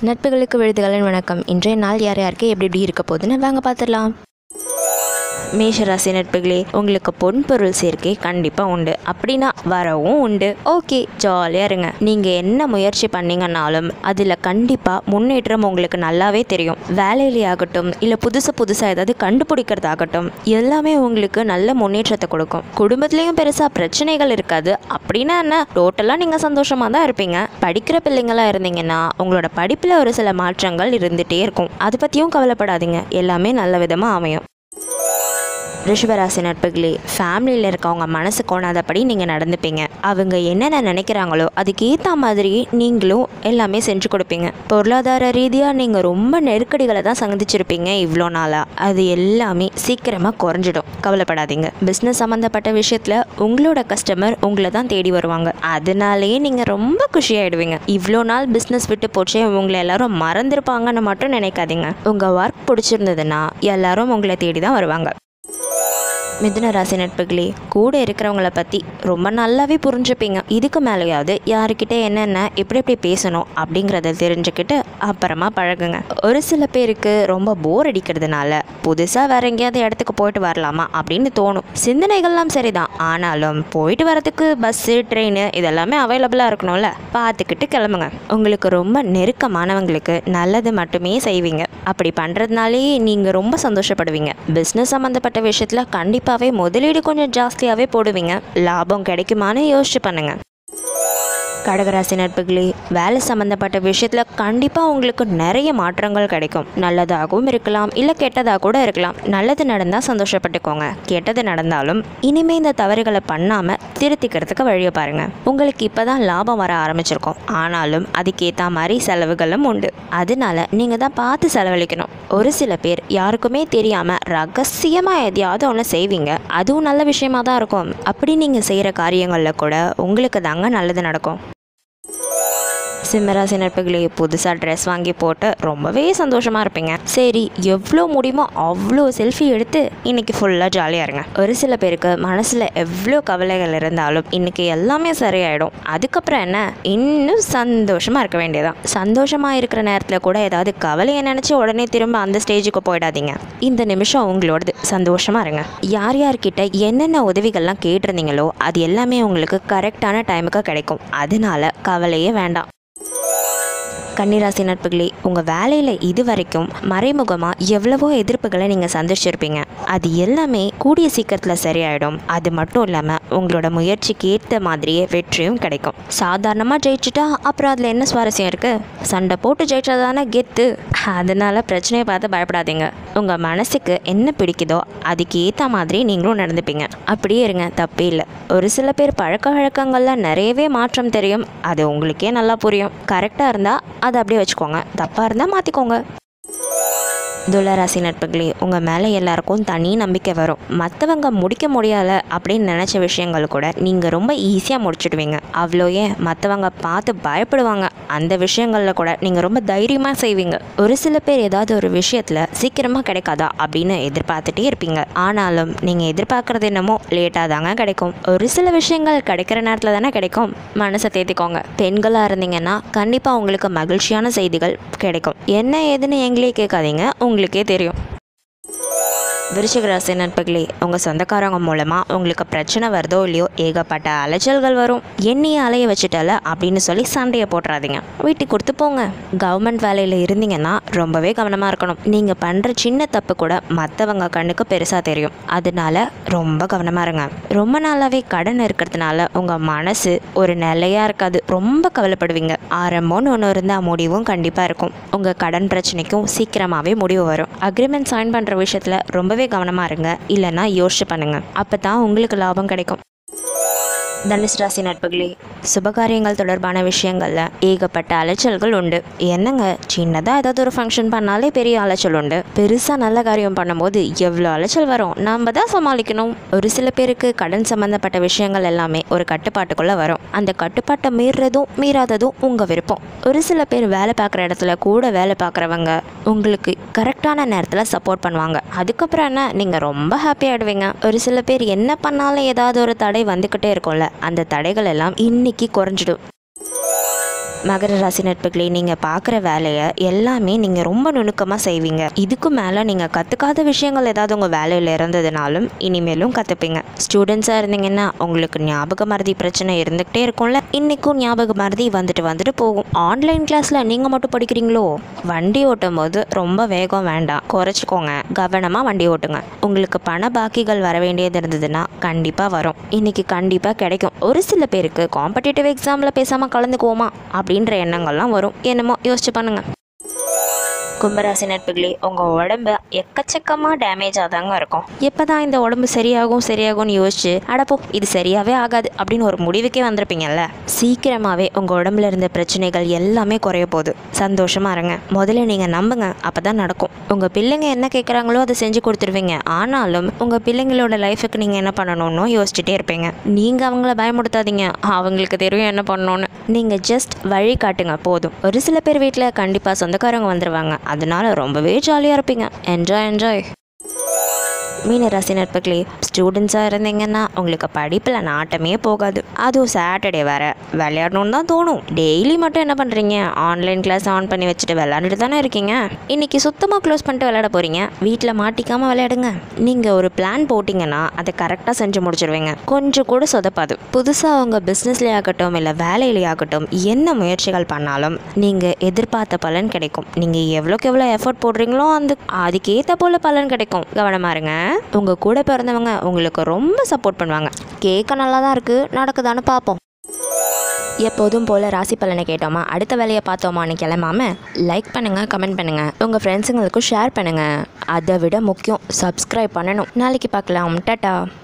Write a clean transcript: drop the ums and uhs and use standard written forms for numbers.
நட்புகளுக்கு விழுதுகளின் வணக்கம். இன்றைய நாள் யார் யாருக்கு எப்படி இருக்க போகுதுன்னு வாங்க பார்த்துடலாம். மேஷராசி நட்புகளே, உங்களுக்கு பொன்பொருள் சேர்க்கை கண்டிப்பாக உண்டு. அப்படின்னா வரவும் உண்டு. ஓகே, ஜாலியாக இருங்க. நீங்கள் என்ன முயற்சி பண்ணீங்கன்னாலும் அதில் கண்டிப்பாக முன்னேற்றம் உங்களுக்கு நல்லாவே தெரியும். வேலையிலேயாகட்டும் இல்லை புதுசாக ஏதாவது கண்டுபிடிக்கிறதாகட்டும் எல்லாமே உங்களுக்கு நல்ல முன்னேற்றத்தை கொடுக்கும். குடும்பத்துலேயும் பெருசாக பிரச்சனைகள் இருக்காது. அப்படின்னா என்ன, டோட்டலாக நீங்கள் சந்தோஷமாக தான் இருப்பீங்க. படிக்கிற பிள்ளைங்களாக இருந்தீங்கன்னா உங்களோட படிப்பில் ஒரு சில மாற்றங்கள் இருந்துகிட்டே இருக்கும். அதை பற்றியும் கவலைப்படாதீங்க, எல்லாமே நல்ல விதமாக அமையும். ரிஷபராசி நட்புகளே, ஃபேமிலியில் இருக்கவங்க மனசு கோணாதபடி நீங்கள் நடந்துப்பீங்க. அவங்க என்னென்ன நினைக்கிறாங்களோ அதுக்கேற்ற மாதிரி நீங்களும் எல்லாமே செஞ்சு கொடுப்பீங்க. பொருளாதார ரீதியாக நீங்கள் ரொம்ப நெருக்கடிகளை தான் சந்திச்சிருப்பீங்க இவ்வளோ நாளாக. அது எல்லாமே சீக்கிரமாக குறைஞ்சிடும், கவலைப்படாதீங்க. பிஸ்னஸ் சம்மந்தப்பட்ட விஷயத்தில் உங்களோட கஸ்டமர் உங்களை தான் தேடி வருவாங்க. அதனாலேயே நீங்கள் ரொம்ப குஷியாயிடுவீங்க. இவ்வளோ நாள் பிஸ்னஸ் விட்டு போச்சே, உங்களை எல்லாரும் மறந்துருப்பாங்கன்னு மட்டும் நினைக்காதீங்க. உங்கள் ஒர்க் பிடிச்சிருந்ததுன்னா எல்லாரும் உங்களை தேடி தான் வருவாங்க. மிதுன ராசி நட்புகளே, கூட இருக்கிறவங்கள பற்றி ரொம்ப நல்லாவே புரிஞ்சுப்பீங்க. இதுக்கு மேலேயாவது யாருக்கிட்ட என்னென்ன எப்படி பேசணும் அப்படிங்கிறத தெரிஞ்சுக்கிட்டு அப்புறமா பழகுங்க. ஒரு சில பேருக்கு ரொம்ப போர் அடிக்கிறதுனால புதுசாக வேற எங்கேயாவது இடத்துக்கு போயிட்டு வரலாமா அப்படின்னு தோணும். சிந்தனைகள்லாம் சரிதான், ஆனாலும் போயிட்டு வரதுக்கு பஸ்ஸு ட்ரெயின் இதெல்லாமே அவைலபிளாக இருக்கணும்ல, பார்த்துக்கிட்டு கிளம்புங்க. உங்களுக்கு ரொம்ப நெருக்கமானவங்களுக்கு நல்லது மட்டுமே செய்வீங்க. அப்படி பண்ணுறதுனாலே நீங்கள் ரொம்ப சந்தோஷப்படுவீங்க. பிஸ்னஸ் சம்மந்தப்பட்ட விஷயத்தில் கண்டிப்பாகவே முதலீடு கொஞ்சம் ஜாஸ்தியாகவே போடுவீங்க. லாபம் கிடைக்குமான்னு யோசிச்சு பண்ணுங்க. கடகராசி நட்புகளே, வேலை சம்மந்தப்பட்ட விஷயத்தில் கண்டிப்பாக உங்களுக்கு நிறைய மாற்றங்கள் கிடைக்கும். நல்லதாகவும் இருக்கலாம், இல்லை கெட்டதாக கூட இருக்கலாம். நல்லது நடந்தால் சந்தோஷப்பட்டுக்கோங்க. கெட்டது நடந்தாலும் இனிமேல் இந்த தவறுகளை பண்ணாமல் திருத்திக்கிறதுக்கு வழியை பாருங்கள். உங்களுக்கு இப்போ தான் லாபம் வர ஆரம்பிச்சிருக்கோம், ஆனாலும் அதுக்கேற்ற மாதிரி செலவுகளும் உண்டு. அதனால நீங்கள் தான் பார்த்து செலவழிக்கணும். ஒரு சில பேர் யாருக்குமே தெரியாமல் ரகசியமாக எதையாவது ஒன்று செய்வீங்க. அதுவும் நல்ல விஷயமா தான் இருக்கும். அப்படி நீங்கள் செய்கிற காரியங்களில் கூட உங்களுக்கு தாங்க நல்லது நடக்கும். சிம்மராசி நட்புகளே, புதுசாக ட்ரெஸ் வாங்கி போட்டு ரொம்பவே சந்தோஷமாக இருப்பீங்க. சரி, எவ்வளோ முடியுமோ அவ்வளோ செல்ஃபி எடுத்து இன்னைக்கு ஃபுல்லாக ஜாலியாக இருங்க. ஒரு சில பேருக்கு மனசில் எவ்வளோ கவலைகள் இருந்தாலும் இன்னைக்கு எல்லாமே சரியாயிடும். அதுக்கப்புறம் என்ன, இன்னும் சந்தோஷமாக இருக்க வேண்டியதான். சந்தோஷமாக இருக்கிற நேரத்தில் கூட ஏதாவது கவலையை நினச்சி உடனே திரும்ப அந்த ஸ்டேஜுக்கு போயிடாதீங்க. இந்த நிமிஷம் உங்களோடது, சந்தோஷமாக இருங்க. யார் யார்கிட்ட என்னென்ன உதவிகள்லாம் கேட்டிருந்தீங்களோ அது எல்லாமே உங்களுக்கு கரெக்டான டைமுக்கு கிடைக்கும். அதனால கவலையே வேண்டாம். கன்னிராசி நட்புகளே, உங்கள் வேலையில் இது வரைக்கும் மறைமுகமாக எவ்வளவோ எதிர்ப்புகளை நீங்கள் சந்திச்சிருப்பீங்க. அது எல்லாமே கூடிய சீக்கிரத்தில் சரியாயிடும். அது மட்டும் இல்லாமல் உங்களோட முயற்சிக்கு ஏற்ற மாதிரியே வெற்றியும் கிடைக்கும். சாதாரணமாக ஜெயிச்சுட்டா அப்புறம் அதில் என்ன சுவாரஸ்யம் இருக்குது? சண்டை போட்டு ஜெயிச்சாதானே கெத்து. அதனால் பிரச்சனையை பார்த்து பயப்படாதீங்க. உங்கள் மனசுக்கு என்ன பிடிக்குதோ அதுக்கு ஏற்ற மாதிரி நீங்களும் நடந்துப்பீங்க. அப்படியே இருங்க, தப்பே இல்லை. ஒரு சில பேர் பழக்க வழக்கங்களில் நிறையவே மாற்றம் தெரியும். அது உங்களுக்கே நல்லா புரியும். கரெக்டாக இருந்தால் அதை அப்படியே வச்சுக்கோங்க, தப்பாக இருந்தால் மாற்றிக்கோங்க. துளராசி நட்புகளே, உங்கள் மேலே எல்லாருக்கும் தனி நம்பிக்கை வரும். மற்றவங்க முடிக்க முடியலை அப்படின்னு நினச்ச விஷயங்கள் கூட நீங்கள் ரொம்ப ஈஸியாக முடிச்சுடுவீங்க. அவ்வளோ ஏன், மற்றவங்க பார்த்து பயப்படுவாங்க. அந்த விஷயங்களில் கூட நீங்கள் ரொம்ப தைரியமாக செய்வீங்க. ஒரு சில பேர் ஏதாவது ஒரு விஷயத்தில் சீக்கிரமாக கிடைக்காதா அப்படின்னு எதிர்பார்த்துட்டே இருப்பீங்க. ஆனாலும் நீங்கள் எதிர்பார்க்குறது என்னமோ லேட்டாக தாங்க கிடைக்கும். ஒரு சில விஷயங்கள் கிடைக்கிற நேரத்தில் தானே கிடைக்கும். மனசை தேத்திக்கோங்க. பெண்களாக இருந்தீங்கன்னா கண்டிப்பாக உங்களுக்கு மகிழ்ச்சியான செய்திகள் கிடைக்கும். என்ன ஏதுன்னு எங்களே கேட்காதீங்க, உங்களுக்கே தெரியும். விருச்சிக ராசி நட்புகளே, உங்கள் சொந்தக்காரங்க மூலமாக உங்களுக்கு பிரச்சனை வருதோ இல்லையோ ஏகப்பட்ட அலைச்சல்கள் வரும். எண்ணியை அலைய வச்சுட்டால அப்படின்னு சொல்லி சண்டையை போட்டுறாதீங்க, வீட்டுக்கு கொடுத்து போங்க. கவர்மெண்ட் வேலையில் இருந்தீங்கன்னா ரொம்பவே கவனமாக இருக்கணும். நீங்கள் பண்ணுற சின்ன தப்பு கூட மற்றவங்க கண்ணுக்கு பெருசாக தெரியும். அதனால ரொம்ப கவனமாக இருங்க. ரொம்ப நாளாகவே கடன் இருக்கிறதுனால உங்கள் மனசு ஒரு நிலையாக இருக்காது, ரொம்ப கவலைப்படுவீங்க. ஆரம்பம்னு ஒன்று இருந்தால் முடிவும் கண்டிப்பாக இருக்கும். உங்கள் கடன் பிரச்சனைக்கும் சீக்கிரமாகவே முடிவு வரும். அக்ரிமெண்ட் சைன் பண்ணுற விஷயத்தில் ரொம்பவே கவனமா இருங்க, இல்லைன்னா யோசிச்சு பண்ணுங்க. அப்பதான் உங்களுக்கு லாபம் கிடைக்கும். தனுசு ராசி நட்புகளே, சுபகாரியங்கள் தொடர்பான விஷயங்களில் ஏகப்பட்ட அலைச்சல்கள் உண்டு. என்னங்க, சின்னதாக ஏதாவது ஒரு ஃபங்க்ஷன் பண்ணாலே பெரிய அலைச்சல் உண்டு. பெருசாக நல்ல காரியம் பண்ணும்போது எவ்வளோ அலைச்சல் வரும், நாம் தான் சமாளிக்கணும். ஒரு சில பேருக்கு கடன் சம்மந்தப்பட்ட விஷயங்கள் எல்லாமே ஒரு கட்டுப்பாட்டுக்குள்ளே வரும். அந்த கட்டுப்பாட்டை மீறதும் மீறாததும் உங்கள் விருப்பம். ஒரு சில பேர் வேலை பார்க்குற இடத்துல கூட வேலை பார்க்குறவங்க உங்களுக்கு கரெக்டான நேரத்தில் சப்போர்ட் பண்ணுவாங்க. அதுக்கப்புறம் என்ன, நீங்கள் ரொம்ப ஹாப்பி ஆகிடுவீங்க. ஒரு சில பேர் என்ன பண்ணாலும் ஏதாவது ஒரு தடை வந்துக்கிட்டே இருக்கும்ல, அந்த தடைகள் எல்லாம் இன்னைக்கு குறைஞ்சிடும். மகர ராசி நட்புகளே, நீங்கள் பார்க்குற வேலையை எல்லாமே நீங்கள் ரொம்ப நுணுக்கமாக செய்வீங்க. இதுக்கு மேலே நீங்கள் கற்றுக்காத விஷயங்கள் ஏதாவது உங்கள் வேலையில் இருந்ததுனாலும் இனிமேலும் கற்றுப்பீங்க. ஸ்டூடெண்ட்ஸாக இருந்தீங்கன்னா உங்களுக்கு ஞாபக மறதி பிரச்சனை இருந்துகிட்டே இருக்கும்ல, இன்றைக்கும் ஞாபக மறதி வந்துட்டு போகும். ஆன்லைன் கிளாஸில் நீங்கள் மட்டும் படிக்கிறீங்களோ? வண்டி ஓட்டும் போது ரொம்ப வேகம் வேண்டாம், குறைச்சிக்கோங்க. கவனமாக வண்டி ஓட்டுங்க. உங்களுக்கு பண பாக்கிகள் வர வேண்டியது இருந்ததுன்னா கண்டிப்பாக வரும். இன்னைக்கு கண்டிப்பாக கிடைக்கும். ஒரு சில பேருக்கு காம்படிட்டிவ் எக்ஸாமில் பேசாமல் கலந்துக்குவோமா அப்படின்ற எண்ணங்கள்லாம் வரும். என்னமோ யோசிச்சு பண்ணுங்க. கும்பராசி நட்புகளே, உங்கள் உடம்பு எக்கச்சக்கமாக டேமேஜாக தாங்க இருக்கும். எப்போ தான் இந்த உடம்பு சரியாகும்னு யோசிச்சு அடப்போ இது சரியாகவே ஆகாது அப்படின்னு ஒரு முடிவுக்கே வந்திருப்பீங்கல்ல. சீக்கிரமாகவே உங்கள் உடம்புல இருந்த பிரச்சனைகள் எல்லாமே குறைய போகுது. சந்தோஷமாக இருங்க. முதல்ல நீங்கள் நம்புங்க, அப்போ தான் நடக்கும். உங்கள் பிள்ளைங்க என்ன கேட்குறாங்களோ அதை செஞ்சு கொடுத்துருவீங்க. ஆனாலும் உங்கள் பிள்ளைங்களோட லைஃபுக்கு நீங்கள் என்ன பண்ணணும்னு யோசிச்சுட்டே இருப்பீங்க. நீங்கள் அவங்கள பயமுடுத்தாதீங்க, அவங்களுக்கு தெரியும் என்ன பண்ணணும்னு. நீங்கள் ஜஸ்ட் வழி காட்டுங்க போதும். ஒரு சில பேர் வீட்டில் கண்டிப்பாக சொந்தக்காரங்க வந்துடுவாங்க. அதனால ரொம்பவே ஜாலியாக இருப்பீங்க. என்ஜாய். மீன ராசி நட்புகளே, ஸ்டூடெண்ட்ஸாக இருந்தீங்கன்னா உங்களுக்கு படிப்பில் நாட்டமே போகாது. அதுவும் சாட்டர்டே வேறு விளையாடணுன்னு தான் தோணும். டெய்லி மட்டும் என்ன பண்ணுறீங்க? ஆன்லைன் கிளாஸ் ஆன் பண்ணி வச்சுட்டு விளையாண்டுட்டு தானே இருக்கீங்க. இன்றைக்கி சுத்தமாக க்ளோஸ் பண்ணிட்டு விளையாட போகிறீங்க. வீட்டில் மாட்டிக்காமல் விளையாடுங்க. நீங்கள் ஒரு பிளான் போட்டிங்கன்னா அதை கரெக்டாக செஞ்சு முடிச்சிடுவீங்க. கொஞ்சம் கூட சொதப்பாது. புதுசாக உங்கள் பிஸ்னஸ்லேயே ஆகட்டும் இல்லை வேலையிலே ஆகட்டும், என்ன முயற்சிகள் பண்ணாலும் நீங்கள் எதிர்பார்த்த பலன் கிடைக்கும். நீங்கள் எவ்வளோக்கு எவ்வளோ எஃபர்ட் போடுறீங்களோ அதுக்கேற்ற போல் பலன் கிடைக்கும். கவனமாக இருங்க. உங்கள் கூட பிறந்தவங்க உங்களுக்கு ரொம்ப சப்போர்ட் பண்ணுவாங்க. கேட்க நல்லா தான் இருக்குது, நடக்குதான்னு பார்ப்போம். எப்போதும் போல் ராசி பலனை கேட்டோமா, அடுத்த வேலையை பார்த்தோமான்னு கிளம்பாம லைக் பண்ணுங்கள், கமெண்ட் பண்ணுங்கள், உங்கள் ஃப்ரெண்ட்ஸுங்களுக்கும் ஷேர் பண்ணுங்கள். அதை விட முக்கியம் சப்ஸ்கிரைப் பண்ணணும். நாளைக்கு பார்க்கலாம். டாடா.